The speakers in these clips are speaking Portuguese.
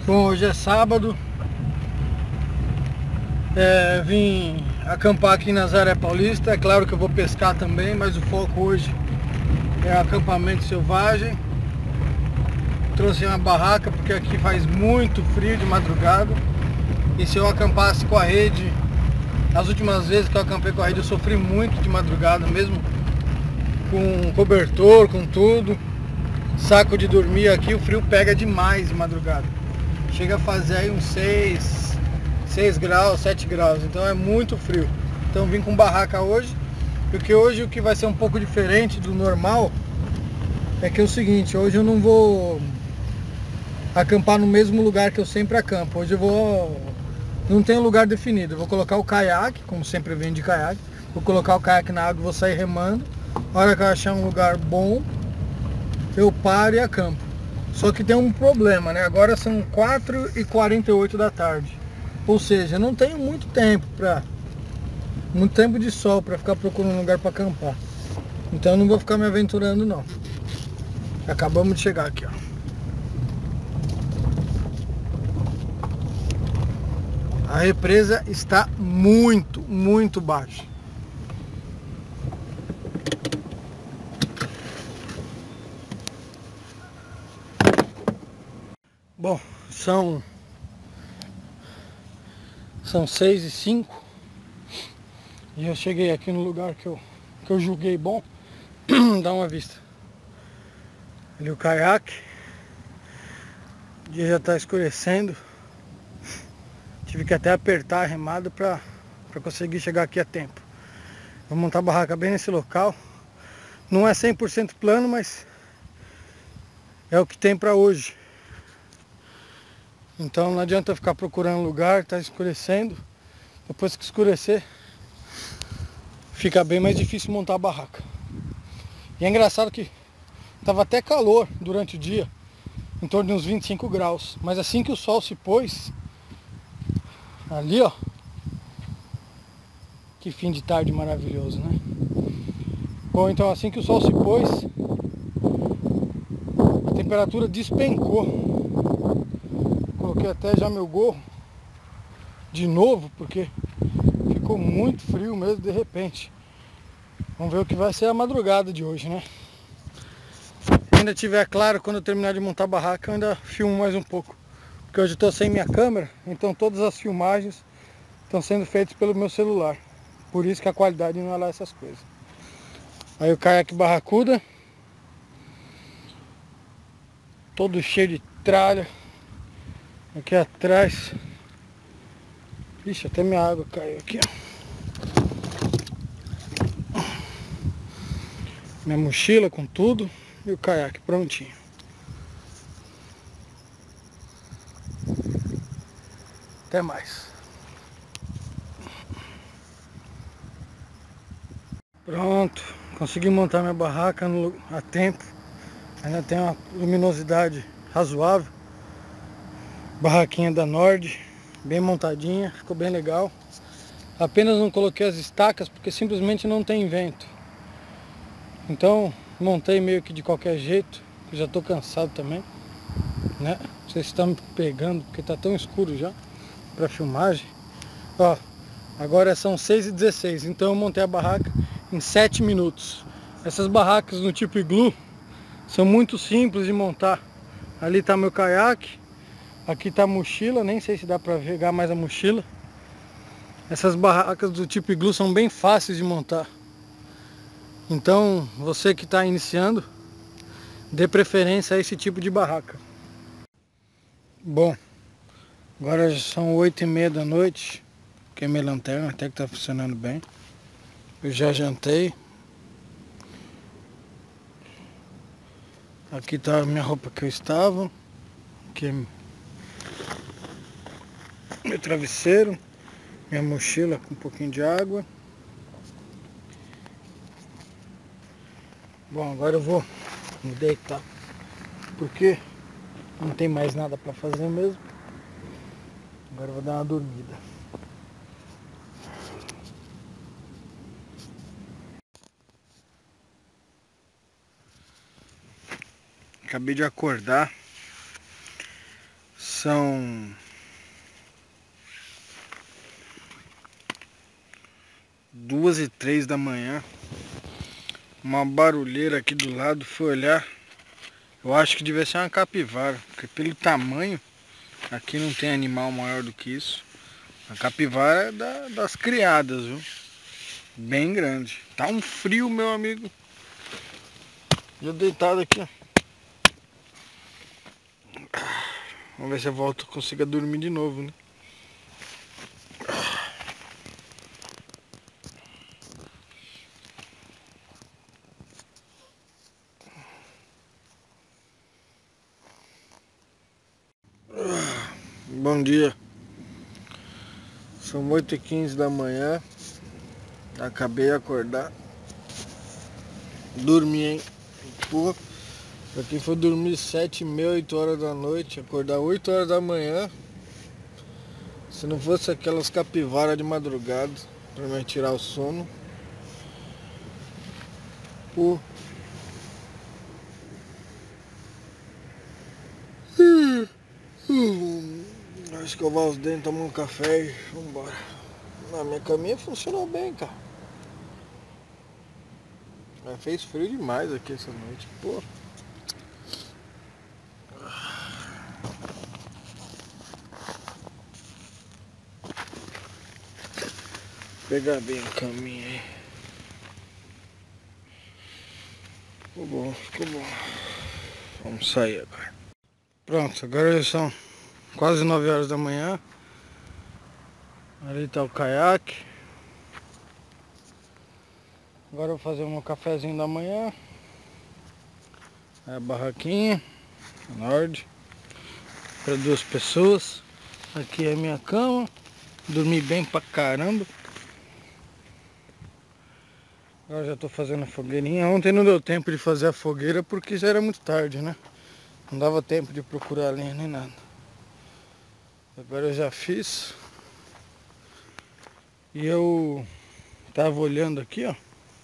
Bom, hoje é sábado. Vim acampar aqui na Nazaré Paulista. É claro que eu vou pescar também, mas o foco hoje é acampamento selvagem. Trouxe uma barraca porque aqui faz muito frio de madrugada. E se eu acampasse com a rede, as últimas vezes que eu acampei com a rede eu sofri muito de madrugada, mesmo com cobertor, com tudo. Saco de dormir aqui, o frio pega demais de madrugada. Chega a fazer aí uns 6 graus, 7 graus, então é muito frio. Então vim com barraca hoje, porque hoje o que vai ser um pouco diferente do normal é que é o seguinte: hoje eu não vou acampar no mesmo lugar que eu sempre acampo. Hoje eu vou... não tem um lugar definido. Eu vou colocar o caiaque, como sempre venho de caiaque. Vou colocar o caiaque na água e vou sair remando. A hora que eu achar um lugar bom, eu paro e acampo. Só que tem um problema, né? Agora são 4h48 da tarde. Ou seja, não tenho muito tempo de sol para ficar procurando um lugar para acampar. Então eu não vou ficar me aventurando não. Acabamos de chegar aqui, ó. A represa está muito baixa. Bom, são 6h05 e eu cheguei aqui no lugar que eu julguei bom. Dá uma vista. Ali o caiaque. O dia já está escurecendo. Tive que até apertar a remada para conseguir chegar aqui a tempo. Vou montar a barraca bem nesse local. Não é 100% plano, mas é o que tem para hoje. Então não adianta eu ficar procurando lugar, tá escurecendo. Depois que escurecer, fica bem mais difícil montar a barraca. E é engraçado que tava até calor durante o dia, em torno de uns 25 graus. Mas assim que o sol se pôs, ali ó, que fim de tarde maravilhoso, né? Bom, então assim que o sol se pôs, a temperatura despencou. Coloquei até já meu gorro de novo, porque ficou muito frio mesmo de repente. Vamos ver o que vai ser a madrugada de hoje, né? Se ainda tiver claro, quando eu terminar de montar a barraca, eu ainda filmo mais um pouco. Porque hoje eu estou sem minha câmera, então todas as filmagens estão sendo feitas pelo meu celular. Por isso que a qualidade não é lá essas coisas. Aí o caiaque barracuda, todo cheio de tralha. Aqui atrás, ixi, até minha água caiu aqui, ó. Minha mochila com tudo e o caiaque prontinho. Até mais. Pronto, consegui montar minha barraca a tempo. Ainda tem uma luminosidade razoável. Barraquinha da Nord, bem montadinha, ficou bem legal. Apenas não coloquei as estacas porque simplesmente não tem vento. Então montei meio que de qualquer jeito, já estou cansado também, né? Não sei se está me pegando porque está tão escuro já para filmagem. Ó, agora são 6h16, então eu montei a barraca em 7 minutos. Essas barracas no tipo iglu são muito simples de montar. Ali está meu caiaque, aqui está a mochila, nem sei se dá para pegar mais a mochila. Essas barracas do tipo iglu são bem fáceis de montar. Então, você que está iniciando, dê preferência a esse tipo de barraca. Bom, agora já são 8h30 da noite. Queimei lanterna, até que está funcionando bem. Eu já jantei. Aqui está a minha roupa que eu estava. Aqui é meu travesseiro. Minha mochila com um pouquinho de água. Bom, agora eu vou me deitar, porque não tem mais nada para fazer mesmo. Agora eu vou dar uma dormida. Acabei de acordar. São 2h03 da manhã. Uma barulheira aqui do lado. Fui olhar. Eu acho que devia ser uma capivara, porque pelo tamanho aqui não tem animal maior do que isso. A capivara é das criadas, viu? Bem grande. Tá um frio, meu amigo. Já deitado aqui, ó. Vamos ver se eu volto, consigo dormir de novo, né? Bom dia. São 8h15 da manhã. Acabei de acordar. Dormi, hein? Pô, pra quem for dormir 7h30, 8 horas da noite, acordar 8 horas da manhã. Se não fosse aquelas capivaras de madrugada pra me tirar o sono. Pô. Vou escovar os dentes, tomar um café e vambora. A minha caminha funcionou bem, cara. Mas fez frio demais aqui essa noite, pô. Pegar bem a caminha aí. Ficou bom, ficou bom. Vamos sair agora. Pronto, agora já são quase 9 horas da manhã. Ali tá o caiaque. Agora eu vou fazer um cafezinho da manhã. É a barraquinha Nord para 2 pessoas. Aqui é a minha cama. Dormi bem pra caramba. Agora já tô fazendo a fogueirinha. Ontem não deu tempo de fazer a fogueira porque já era muito tarde, né? Não dava tempo de procurar lenha nem nada. Agora eu já fiz. E eu tava olhando aqui, ó.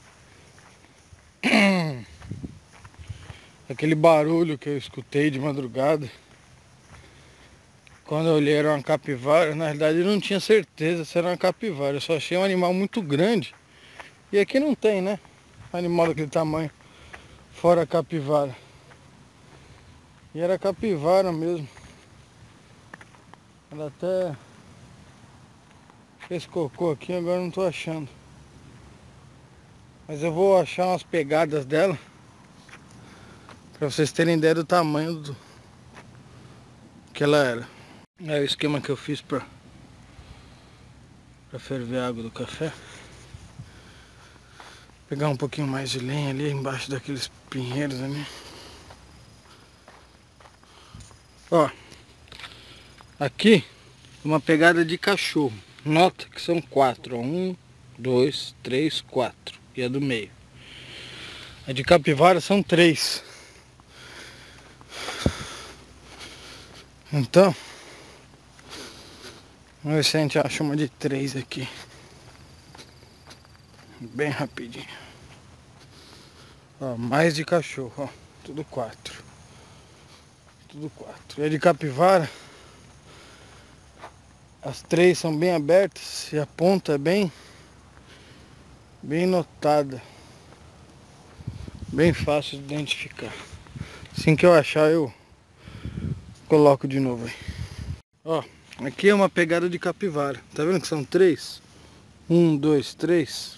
Aquele barulho que eu escutei de madrugada. Quando eu olhei era uma capivara. Na realidade eu não tinha certeza se era uma capivara. Eu só achei um animal muito grande. E aqui não tem, né? Animal daquele tamanho. Fora a capivara. E era capivara mesmo. Ela até fez cocô aqui, agora não tô achando. Mas eu vou achar umas pegadas dela pra vocês terem ideia do tamanho do que ela era. É o esquema que eu fiz pra ferver a água do café. Pegar um pouquinho mais de lenha ali embaixo daqueles pinheiros ali. Ó, aqui uma pegada de cachorro. Nota que são 4, ó. 1, 2, 3, 4. E a do meio. A de capivara são 3. Então, vamos ver se a gente acha uma de 3 aqui. Bem rapidinho. Ó, mais de cachorro, ó. Tudo 4. Tudo 4. E a de capivara, as 3 são bem abertas e a ponta é bem notada. Bem fácil de identificar. Assim que eu achar eu coloco de novo aí. Ó, aqui é uma pegada de capivara. Tá vendo que são 3? 1, 2, 3.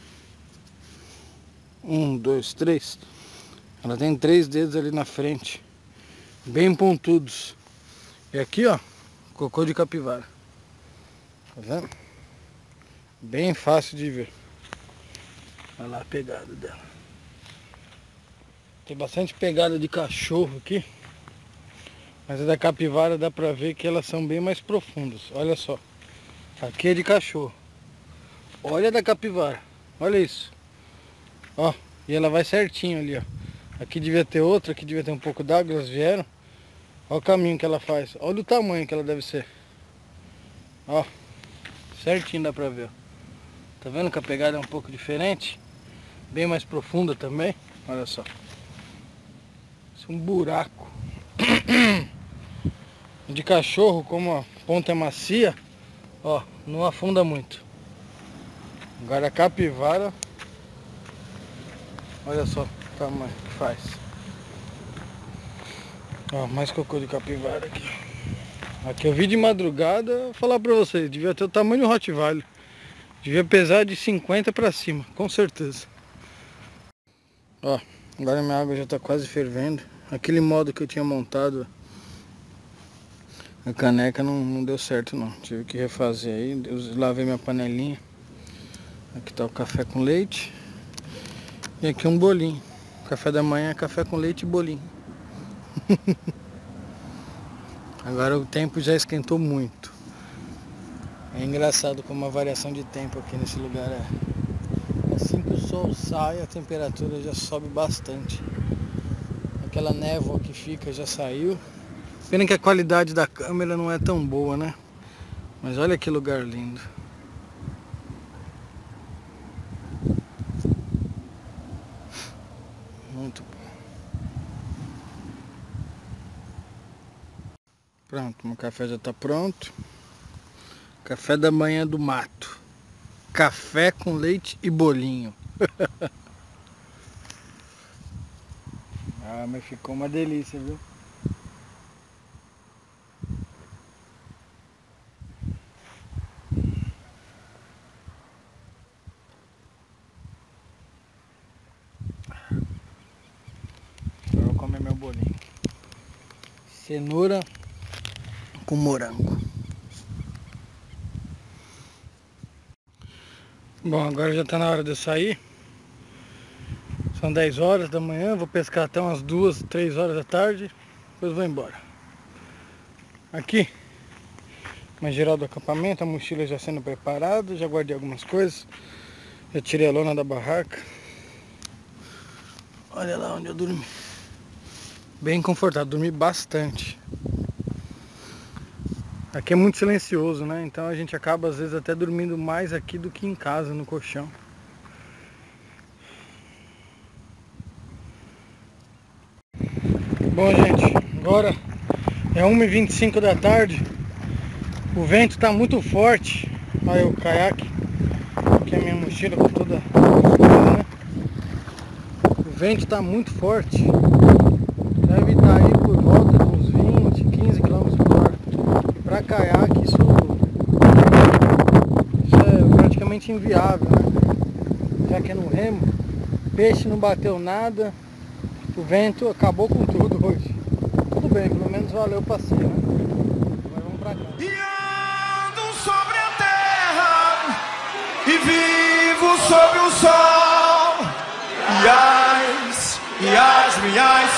1, 2, 3. Ela tem 3 dedos ali na frente. Bem pontudos. E aqui, ó, cocô de capivara. Tá vendo? Bem fácil de ver. Olha lá a pegada dela. Tem bastante pegada de cachorro aqui. Mas a da capivara dá pra ver que elas são bem mais profundas. Olha só. Aqui é de cachorro. Olha a da capivara. Olha isso. Ó. E ela vai certinho ali, ó. Aqui devia ter outra. Aqui devia ter um pouco d'água. Elas vieram. Olha o caminho que ela faz. Olha o tamanho que ela deve ser. Ó. Certinho dá pra ver, ó. Tá vendo que a pegada é um pouco diferente? Bem mais profunda também. Olha só. Isso é um buraco. de cachorro, como a ponta é macia, ó, não afunda muito. Agora a capivara, olha só o tamanho que faz. Ó, mais cocô de capivara aqui. Aqui eu vi de madrugada, vou falar pra vocês, devia ter o tamanho do Rottweiler. Devia pesar de 50 pra cima, com certeza. Ó, agora minha água já tá quase fervendo. Aquele modo que eu tinha montado, a caneca não deu certo não. Tive que refazer aí, eu lavei minha panelinha. Aqui tá o café com leite. E aqui um bolinho. Café da manhã é café com leite e bolinho. Agora o tempo já esquentou muito. É engraçado como a variação de tempo aqui nesse lugar é. Assim que o sol sai, a temperatura já sobe bastante. Aquela névoa que fica já saiu. Pena que a qualidade da câmera não é tão boa, né? Mas olha que lugar lindo. Muito bom. Pronto, meu café já está pronto. Café da manhã do mato. Café com leite e bolinho. Ah, mas ficou uma delícia, viu? Agora eu vou comer meu bolinho. Cenoura com morango. Bom, agora já está na hora de eu sair. São 10 horas da manhã, vou pescar até umas 2, 3 horas da tarde. Depois vou embora. Aqui, uma geral do acampamento, a mochila já sendo preparada. Já guardei algumas coisas. Já tirei a lona da barraca. Olha lá onde eu dormi. Bem confortável, dormi bastante. Aqui é muito silencioso, né? Então a gente acaba às vezes até dormindo mais aqui do que em casa, no colchão. Bom, gente, agora é 1h25 da tarde. O vento tá muito forte. Olha o caiaque. Aqui é a minha mochila com toda a coisa, né? O vento tá muito forte. Deve estar aí por volta de uns 20, 15 km por hora. E para caiaque isso é praticamente inviável, né? Já que é no remo, peixe não bateu nada, o vento acabou com tudo hoje. Tudo bem, pelo menos valeu o passeio, né? Agora vamos pra cá. E ando sobre a terra e vivo sob o sol, e as minhas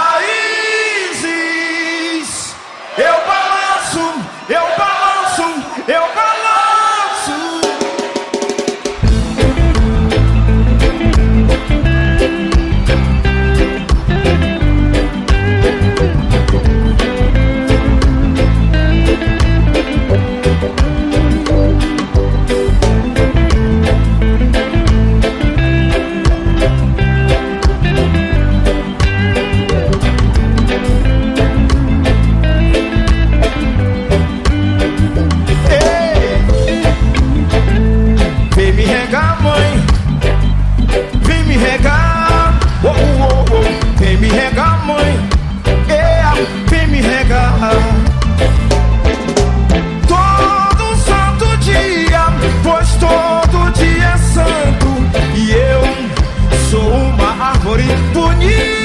raízes eu balanço, eu balanço, eu balanço. Bonito.